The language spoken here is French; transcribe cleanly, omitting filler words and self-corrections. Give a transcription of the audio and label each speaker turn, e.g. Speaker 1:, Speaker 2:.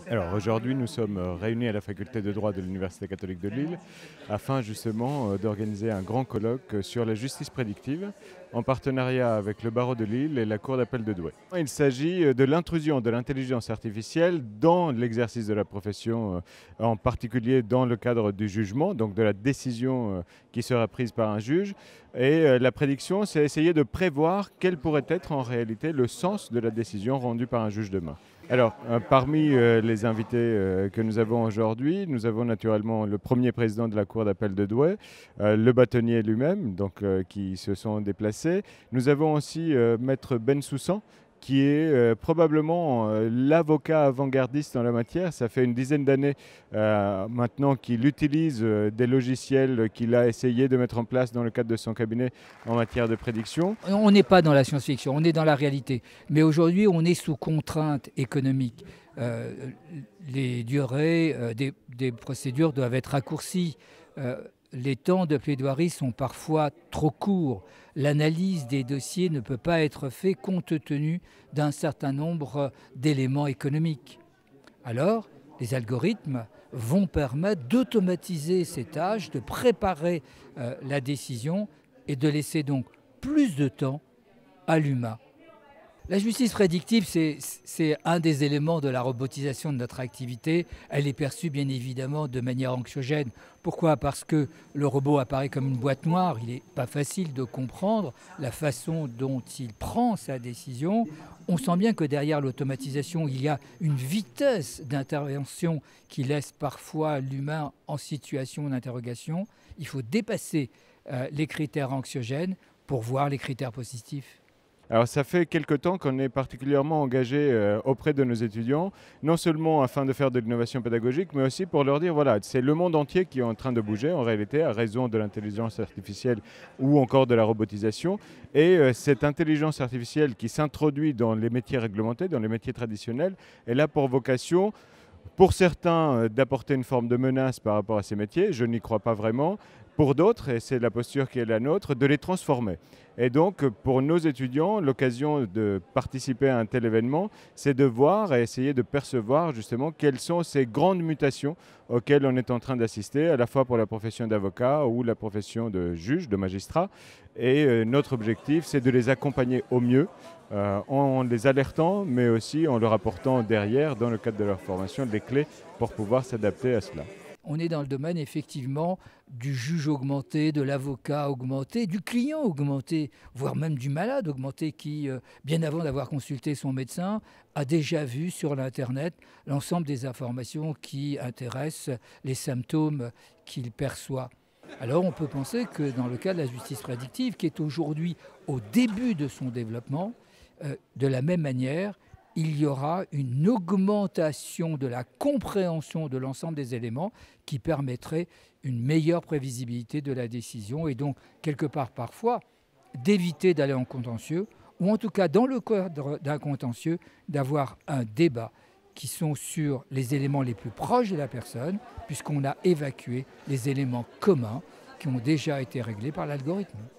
Speaker 1: Alors aujourd'hui, nous sommes réunis à la faculté de droit de l'Université catholique de Lille afin justement d'organiser un grand colloque sur la justice prédictive en partenariat avec le barreau de Lille et la cour d'appel de Douai. Il s'agit de l'intrusion de l'intelligence artificielle dans l'exercice de la profession, en particulier dans le cadre du jugement, donc de la décision qui sera prise par un juge. Et la prédiction, c'est essayer de prévoir quel pourrait être en réalité le sens de la décision rendue par un juge demain. Alors, parmi les invités que nous avons aujourd'hui, nous avons naturellement le premier président de la cour d'appel de Douai, le bâtonnier lui-même, donc qui se sont déplacés. Nous avons aussi Maître Bensoussan, qui est probablement l'avocat avant-gardiste en la matière. Ça fait une dizaine d'années maintenant qu'il utilise des logiciels qu'il a essayé de mettre en place dans le cadre de son cabinet en matière de prédiction.
Speaker 2: On n'est pas dans la science-fiction, on est dans la réalité. Mais aujourd'hui, on est sous contrainte économique. Les durées des procédures doivent être raccourcies. Les temps de plaidoirie sont parfois trop courts. L'analyse des dossiers ne peut pas être faite compte tenu d'un certain nombre d'éléments économiques. Alors, les algorithmes vont permettre d'automatiser ces tâches, de préparer la décision et de laisser donc plus de temps à l'humain. La justice prédictive, c'est un des éléments de la robotisation de notre activité. Elle est perçue bien évidemment de manière anxiogène. Pourquoi? Parce que le robot apparaît comme une boîte noire. Il n'est pas facile de comprendre la façon dont il prend sa décision. On sent bien que derrière l'automatisation, il y a une vitesse d'intervention qui laisse parfois l'humain en situation d'interrogation. Il faut dépasser les critères anxiogènes pour voir les critères positifs.
Speaker 1: Alors ça fait quelque temps qu'on est particulièrement engagé auprès de nos étudiants, non seulement afin de faire de l'innovation pédagogique, mais aussi pour leur dire, voilà, c'est le monde entier qui est en train de bouger en réalité à raison de l'intelligence artificielle ou encore de la robotisation. Et cette intelligence artificielle qui s'introduit dans les métiers réglementés, dans les métiers traditionnels, elle a pour vocation, pour certains, d'apporter une forme de menace par rapport à ces métiers, je n'y crois pas vraiment. Pour d'autres, et c'est la posture qui est la nôtre, de les transformer. Et donc, pour nos étudiants, l'occasion de participer à un tel événement, c'est de voir et essayer de percevoir justement quelles sont ces grandes mutations auxquelles on est en train d'assister, à la fois pour la profession d'avocat ou la profession de juge, de magistrat. Et notre objectif, c'est de les accompagner au mieux, en les alertant, mais aussi en leur apportant derrière, dans le cadre de leur formation, des clés pour pouvoir s'adapter à cela.
Speaker 2: On est dans le domaine effectivement du juge augmenté, de l'avocat augmenté, du client augmenté, voire même du malade augmenté qui, bien avant d'avoir consulté son médecin, a déjà vu sur l'Internet l'ensemble des informations qui intéressent les symptômes qu'il perçoit. Alors on peut penser que dans le cas de la justice prédictive, qui est aujourd'hui au début de son développement, de la même manière, il y aura une augmentation de la compréhension de l'ensemble des éléments qui permettrait une meilleure prévisibilité de la décision et donc, quelque part parfois, d'éviter d'aller en contentieux ou en tout cas, dans le cadre d'un contentieux, d'avoir un débat qui sont sur les éléments les plus proches de la personne puisqu'on a évacué les éléments communs qui ont déjà été réglés par l'algorithme.